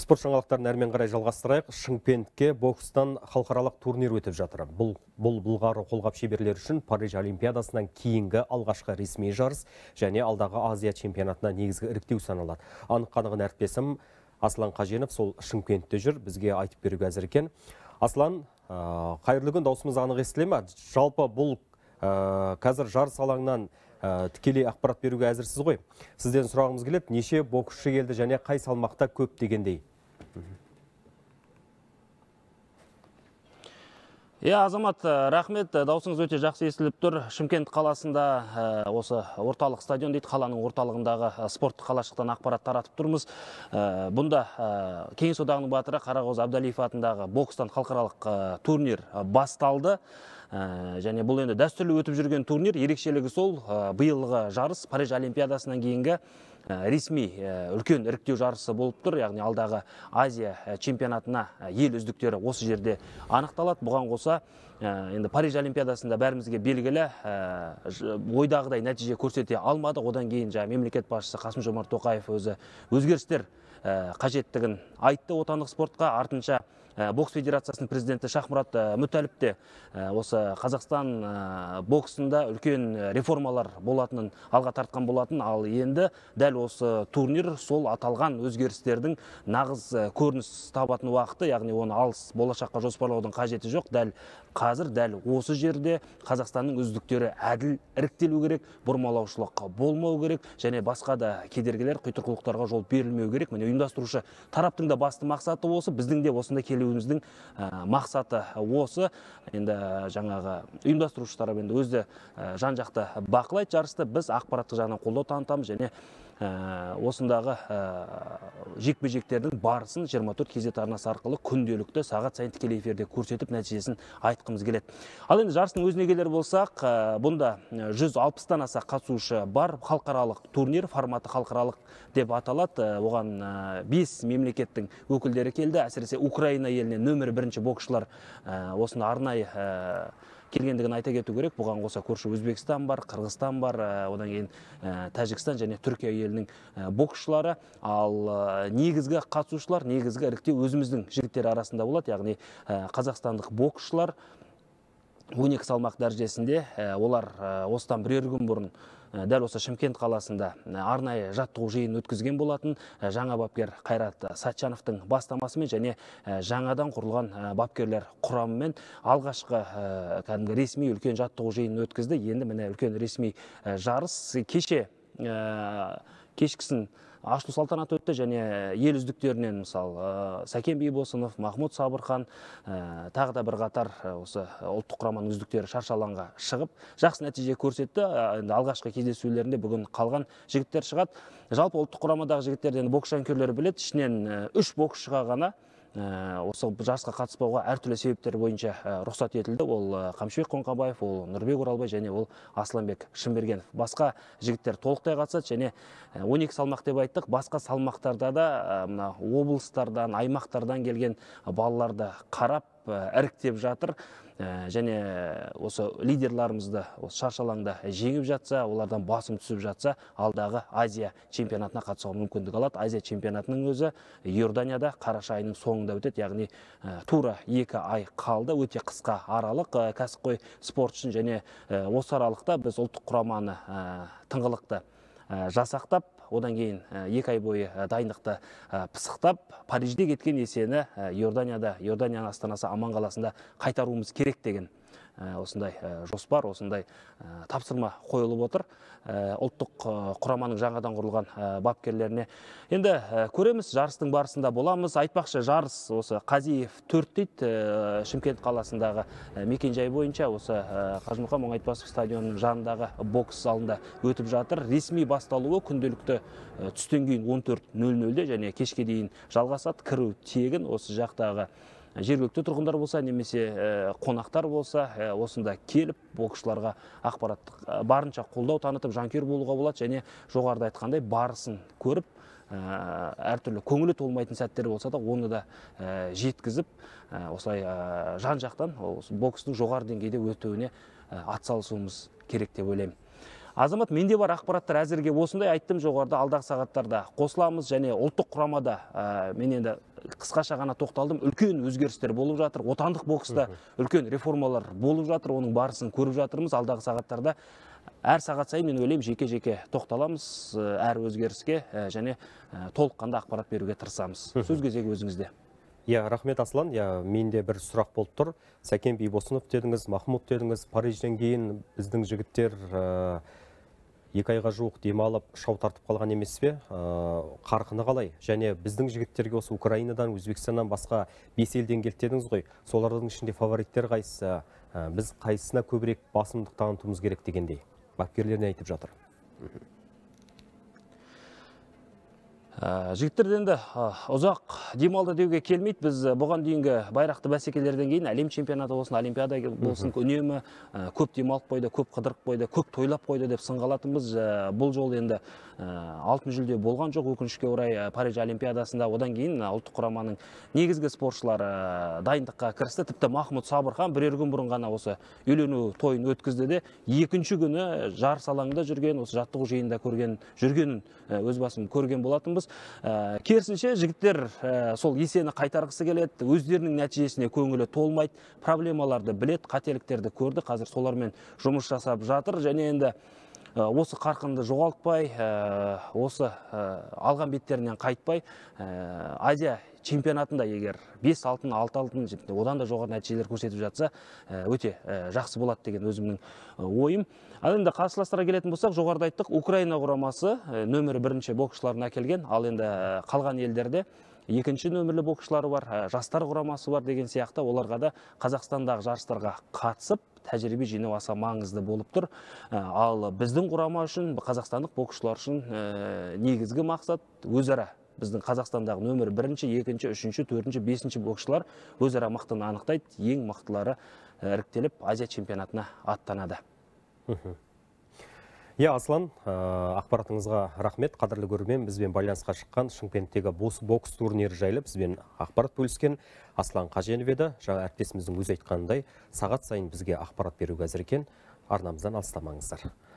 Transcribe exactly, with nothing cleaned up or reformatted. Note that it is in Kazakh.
Спорт жаңалықтарын әрмен қарай жалғастырайық. Шымкентке бокстан халықаралық турнир өтіп жатыр. Бұл, бұл бұлғары қолғап шеберлер үшін Париж Олимпиадасынан кейінгі алғашқы ресми жарыс және алдағы Азия чемпионатына негізгі іріктеу саналады. Анық қанығын әріптесім Аслан Қаженов сол Шымкентте жүр, бізге айтып беруге әзір екен. Аслан, қайырлы күн, даусымыз анық естіле ме? Жалпы бұл қазір жарыс алаңынан тікелей ақпарат беруге әзірсіз ғой. Сізден сұрағымыз келеді, неше боксшы келді және қай салмақта көп дегендей? Иә, Азамат, рахмет, даусыңыз өте жақсы естіліп тұр. Шымкент қаласында осы орталық стадион дейді, қаланың орталығындағы спорт қалашықтан ақпарат таратып тұрмыз. Бұнда Кеңес одағының батыры Қарағозы Әбдалиев атындағы бокстан халықаралық турнир басталды. Және бұл енді дәстүрлі өтіп жүрген турнир. Ерекшелігі сол, биылғы жарыс Париж Олимпиадасынан кейінгі ресми үлкен іріктеу жарысы болып тұр. Яғни алдағы Азия чемпионатына ел үздіктері осы жерде анықталады. Бұған қоса енді Париж Олимпиадасында бәрімізге белгілі ойдағыдай нәтиже көрсете алмады. Одан кейін мемлекет басшысы Қасым Жомарт Тоқаев өзі өзгерістер қажеттігін айтты отандық спортқа. Артынша бокс федерациясының президенті Шахмұрат Мүтәліп те осы Қазақстан боксында үлкен реформалар болатынын алға тартқан болатын. Ал енді дәл осы турнир сол аталған өзгерістердің нағыз көрініс табатын уақыты, яғни оны алыс болашаққа жоспарлаудың қажеті жоқ. Дәл қазір, дәл осы жерде Қазақстанның үздіктері әділ іріктелу керек, бұрмалаушылық болмау керек және басқа да кедергілер, құйтырқылықтарға жол берілмеу керек. Міне ұйымдастырушы тараптың да басты мақсаты осы, біздің де осында келуіміздің мақсаты осы. Енді жаңағы ұйымдастырушы тарап енді өзі жан-жақты бақылайды жарысты. Біз ақпараттық жағынан қолдау танытамыз және осындағы жекпе-жектердің барысын жиырма төрт кз арнасы арқылы күнделікті сағат сайын тікелей эфирде көрсетіп нәтижесін айтқымыз келеді. Ал енді жарыстың өзіне келер болсақ, бұнда жүз алпыстан аса қатысушы бар. Халықаралық турнир, форматы халықаралық деп аталады. Оған бес мемлекеттің өкілдері келді. Әсіресе Украина елінен нөмірі бірінші боксшылар осында арнайы келгендігін айта кету керек. Бұған қоса көрші Өзбекстан бар, Қырғызстан бар, одан кейін Тәжікстан және Түркия елінің боксшылары. Ал негізгі қатысушылар, негізгі іріктеу өзіміздің жігіттер арасында болады. Яғни қазақстандық боксшылар он екі салмақ дәрежесінде, олар осыдан бірер күн бұрын дәл осы Шымкент қаласында арнайы жаттығу жиынын өткізген болатын. Жаңа бапкер Қайрат Сатчановтың бастамасымен және жаңадан құрылған бапкерлер құрамымен алғашқы кәдімгі ресми үлкен жаттығу жиынын өткізді. Енді міне үлкен ресми жарыс кеше кешкісін ашылу салтанаты өтті және ел үздіктерінен мысалы Сәкен Бейбосынов, Махмұд Сабырхан, тағы да бір қатар осы ұлттық құраманың үздіктері шаршы алаңға шығып жақсы нәтиже көрсетті. Алғашқы кездесулерінде бүгін қалған жігіттер шығады. Жалпы ұлттық құрамадағы жігіттерден бокс жанкүйерлері біледі, ішінен үш боксшыға ғана осы жарысқа қатыспауға әртүрлі себептер бойынша рұқсат етілді. Ол Қамшыбек Қоңқабаев, ол Нұрбек Оралбай және ол Асланбек Шымбергенов. Басқа жігіттер толықтай қатысады және он екі салмақ деп айттық. Басқа салмақтарда да облыстардан, аймақтардан келген балаларды қарап іріктеп жатыр. Және осы лидерларымызды осы шаршы алаңда жеңіп жатса, олардан басым түсіп жатса, алдағы Азия чемпионатына қатысуға мүмкіндік алады. Азия чемпионатының өзі Иорданияда қараша айының соңында өтеді, яғни тура екі ай қалды. Өте қысқа аралық кәсіпқой спорт үшін және осы аралықта біз ұлттық құраманы тыңғылықты жасақтап, одан кейін екі ай бойы дайындықты пысықтап, Парижде кеткен есені Иорданияда, Иорданияның астанасы Аман қаласында қайтаруымыз керек деген осындай жоспар, осындай тапсырма қойылып отыр ұлттық құраманың жаңадан құрылған бапкерлеріне. Енді көреміз, жарыстың барысында боламыз. Айтпақшы, жарыс осы Қазиев төрт дейді, Шымкент қаласындағы мекенжай бойынша осы Қажымұқан Мұңайтпасов стадионының жанындағы бокс залында өтіп жатыр. Ресми басталуы күнделікті түстен кейін он төрт нөл нөлде және кешке дейін жалғасады. Кіру тегін. Осы жақтағы жергілікті тұрғындар болса, немесе қонақтар болса, осында келіп боксшыларға ақпараттық барынша қолдау танытып, жанкүйер болуға болады және жоғарыда айтқандай барысын көріп, әртүрлі көңілі толмайтын сәттер болса да, оны да жеткізіп, осылай жан-жақтан бокстың жоғары деңгейде өтуіне атсалысуымыз керек деп ойлаймын. Азамат, менде бар ақпараттар әзірге осындай. Айттым жоғарыда, алдағы сағаттарда қосыламыз, және ұлттық құрамада мен енді қысқаша ғана тоқталдым. Үлкен өзгерістер болып жатыр. Отандық бокста үлкен реформалар болып жатыр. Оның барысын көріп жатырмыз. Алдағы сағаттарда әр сағат сайын мен ойлаймын жеке-жеке тоқталамыз әр өзгеріске және толыққанды ақпарат беруге тырысамыз. Сөз кезегі өзіңізде. Я, рахмет Аслан. Я, менде бір сұрақ болып тұр. Сәкен Бейбосынов дедіңіз, Махмуд дедіңіз. Парижден кейін біздің жігіттер екі айға жуық демалып шау тартып қалған емес пе? Қарқыны қалай? Және біздің жігіттерге осы Украинадан, Өзбекстаннан басқа бес елден келді дедіңіз ғой. Солардың ішінде фавориттер қайсысы? Біз қайсысына көбірек басымдық танытуымыз керек дегендей бапкерлеріне айтып жатыр. Жігіттерден де ұзақ демалды деуге келмейді. Біз бұған дейінгі байрақты бәсекелерден кейін әлем чемпионаты болсын, олимпиада болсын, үнемі көп демалып қойды, көп қыдырып қойды, көп тойлап қойды деп сынғалатынбыз. Бұл жол енді алтын жүлде болған жоқ, өкінішке орай Париж олимпиадасында. Одан кейін ұлттық құраманың негізгі спортшылары дайындыққа кірісті. Тіпті Махмуд Сабырхан бірер күн бұрын ғана осы үйлену тойын өткізді де, екінші күні жарыс алаңында жүрген, осы жаттығу жиында көрген, жүргенін өз басым көрген болатынбыз. Керісінше жігіттер сол есені қайтарғысы келеді, өздерінің нәтижесіне көңілі толмайды, проблемаларды білет, қателіктерді көрді, қазір солармен жұмыс жасап жатыр. Және енді осы қарқынды жоғалтпай, осы алған беттерінен қайтпай, Азия чемпионатында егер бес алтын, алты алтын, одан да жоғары нәтижелер көрсетіп жатса, өте жақсы болады деген өзімнің ойым. Ал енді қарсыластарға келетін болсақ, жоғарыда айттық, Украина құрамасы нөмірі бірінші боксшыларын әкелген, ал енді қалған елдерде екінші нөмірлі боксшылары бар, жастар құрамасы бар деген сияқты, оларға да Қазақстандағы жарыстарға қатысып, тәжірибе жинау аса маңызды болып тұр. Ал біздің құрама үшін, қазақстандық боксшылар үшін негізгі мақсат өзара біздің Қазақстандағы нөмір бірінші, екінші, үшінші, төртінші, бесінші боксшылар өзара мықтыны анықтайды, ең мықтылары іріктеліп Азия чемпионатына аттанады. Я, Аслан, ақпаратыңызға рахмет. Қадірлі көрермен, бізбен байланысқа шыққан Шымкенттегі бокс турнирі жайлы бізбен ақпарат бөліскен Аслан Қаженов еді. Жаңа әріптесіміздің өзі айтқанындай, сағат сайын бізге ақпарат беруге әзір екен. Арнамыздан алыстамаңыздар.